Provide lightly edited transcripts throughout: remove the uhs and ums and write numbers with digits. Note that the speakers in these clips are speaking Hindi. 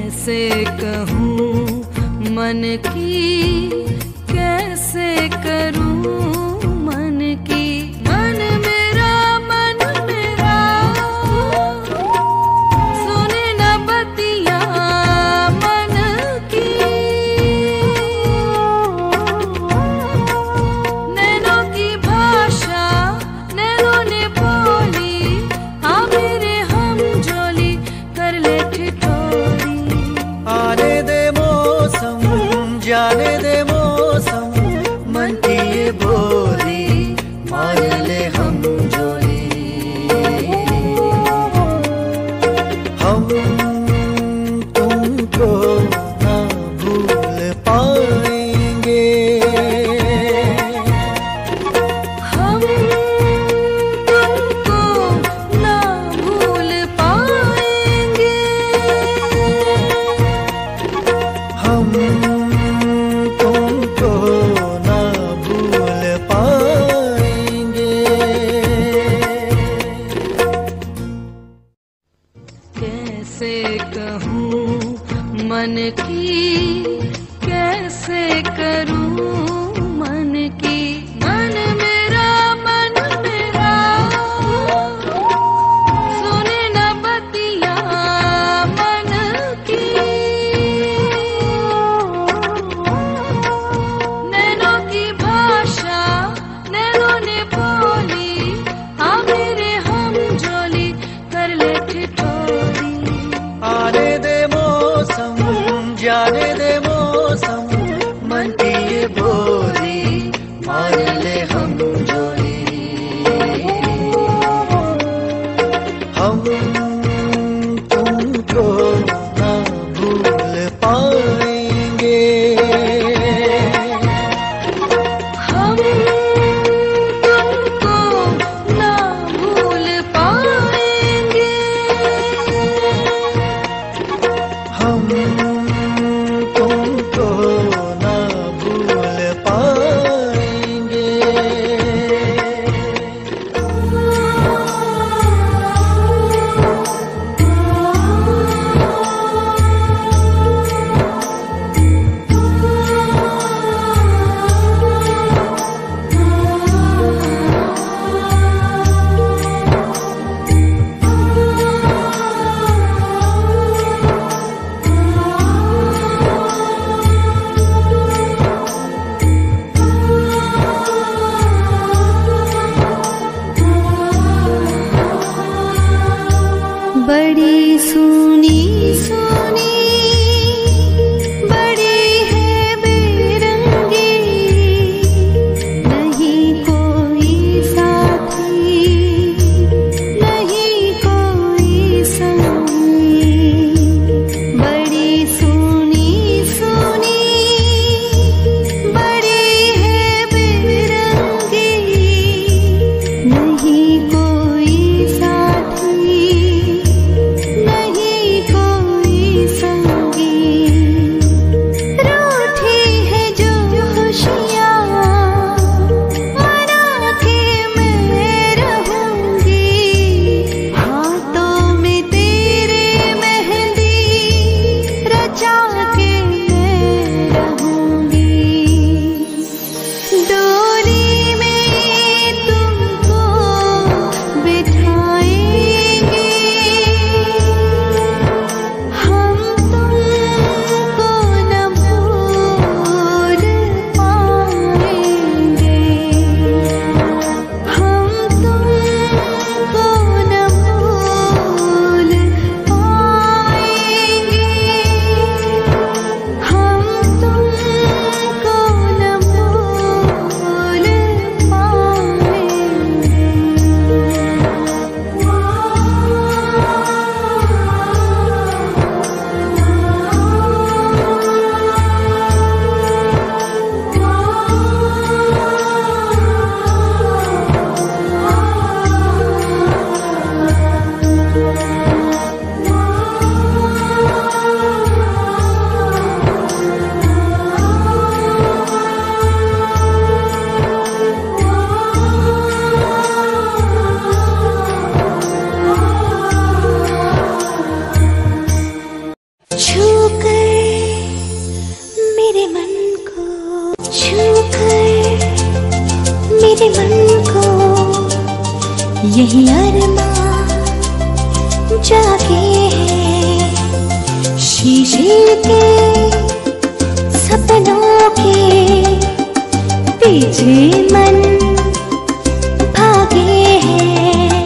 कैसे कहूँ मन की, कैसे करूँ मन की। मन मेरा सुने न बतिया मन की। नैनों की भाषा नैनों ने बोली, आ मेरे हम जोली कर ले ठिठोली। आने दे मौसम, जाने दे मौसम, मन की ये बोली मार ले हम जोली। हम तुमको ना भूल पाएंगे, हम तुमको ना भूल पाएंगे। हम तुमको ना भूल पाएंगे। कैसे कहूँ मन की, कैसे करूँ मन की। मन मेरा सुने न बतिया मन की। नैनों की भाषा नैनों ने बोली, आ मेरे हम जोली कर ले ठिठोली। आने दे मौसम, जाने दे मौसम, मन की ये बोली मार ले हम जोली। हम तुमको ना भूल पाएंगे, हम तुमको ना भूल पाएंगे। हम तुमको ना भूल पाएंगे। बड़ी सुनी सुनी बड़ी है बेरंगी, नहीं कोई साथी नहीं कोई संगी। बड़ी सुनी सुनी बड़ी है बेरंगी, नहीं कोई साथी नहीं कोई यही अरमां जागे हैं शीशे के सपनों के पीछे मन भागे हैं।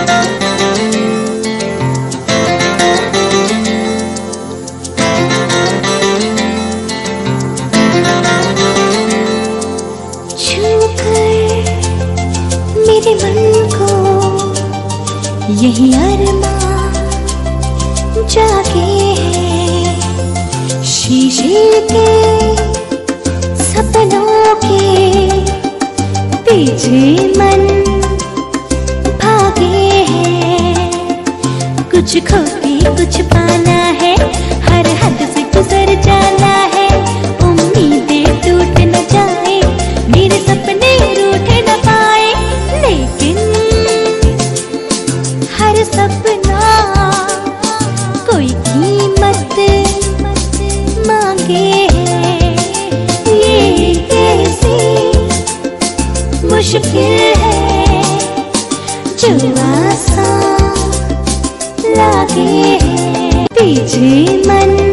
छूकर मेरे मन को यही अरमां जागे हैं शीशे के सपनों के पीछे मन भागे हैं। कुछ खो के कुछ पाना है, हर हद से गुजर जाना है। उम्मीदें टूट न जाए, मेरे सपने रूठ न पाए, लेकिन हर सपना कोई कीमत मांगे है। ये कैसी मुश्किल है जो आसान लागे है। पीछे मन